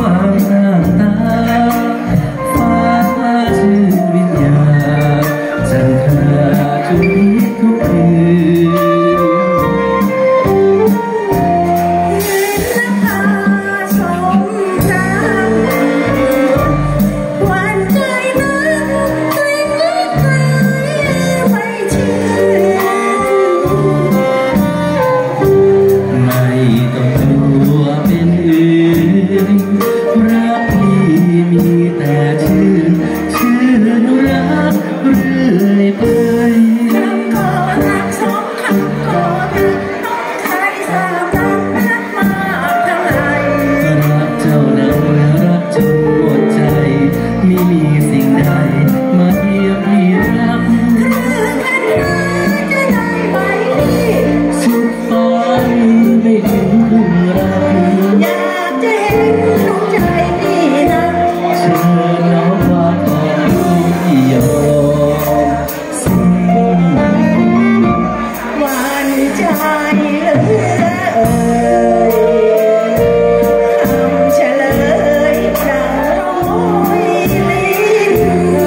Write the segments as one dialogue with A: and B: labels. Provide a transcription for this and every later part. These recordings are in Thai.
A: ความต่างตาฟ้าชื่นวิญญาณจันทราทุกทุกคืนรักนี้มีแต่ชื่นรักเรื่อยไปคำก็รักสองคำก็รักน้องใครสามรักมากเท่าไหร่รักเจ้านั้นรักจนหมดใจไม่มีสิ่งใดมาเทียบพี่รักคือกันนะจะได้ไหมสุดฟ้าไม่ถึงรักอยากจะเห็นดวงใจพี่นะเชิญน้องว่าขอรู้ที่ยอมสิ้นวันใจเหลือเอ่ยคำเฉลยดังร้อยลิ้น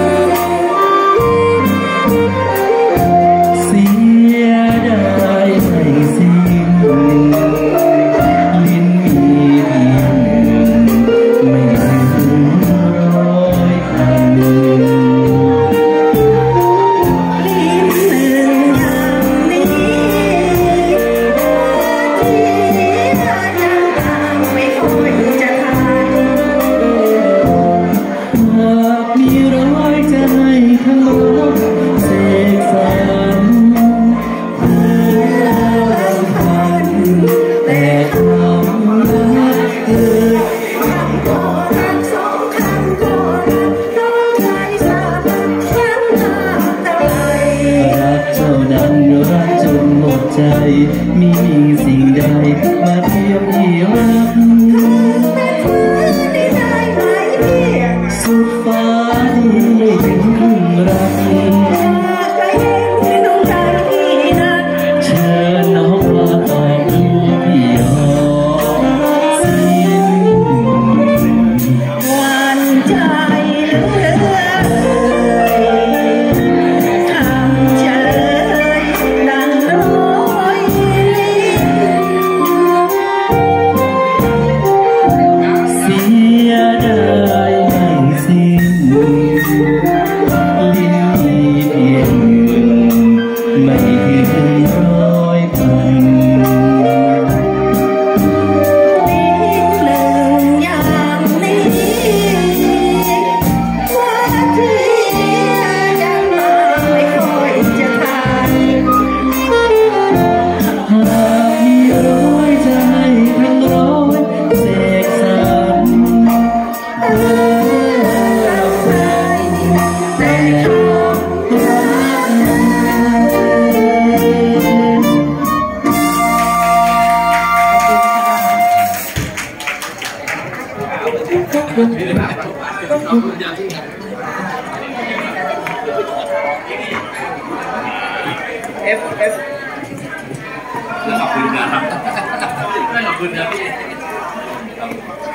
A: เสียดายไม่สิ้นลิ้นมีเพียงไม่ถึง100 พันลิ้นหนึ่งอย่างนี้ที่เธอยังตามไม่ค่อยจะทันหากมีร้อยจะให้ทั้งร้อยเสกสรรเพื่อพันแต่คำรักเอ่ยคำก็รักสองคำก็รักน้องใจสาบักฉันมากเท่าไหร่รักเจ้านั้นรักจนหมดใจไม่มีสิ่งใดมาเทียบที่รักคือได้ไหมพี่สุดฟ้าไม่ถึงครึ่งรักอยากจะเห็นดวงใจพี่นะเชิญน้องว่าขอรู้พี่ยอมสิ้นวันใจเหลือเอ่ยคำเฉลยดังร้อยลิ้นเสียดายไม่สิ้นลิ้นมีเพียงไม่ถึง100 พันลิ้นหนึ่งอย่างนี้ว่าที่ยังมาไม่ค่อยจะทันหากมีร้อยจะให้ทั้งร้อยเสกสรรเพื่อใครแต่คำรัก
B: F แล้วขอบคุณนะครับขอบคุณนะพี่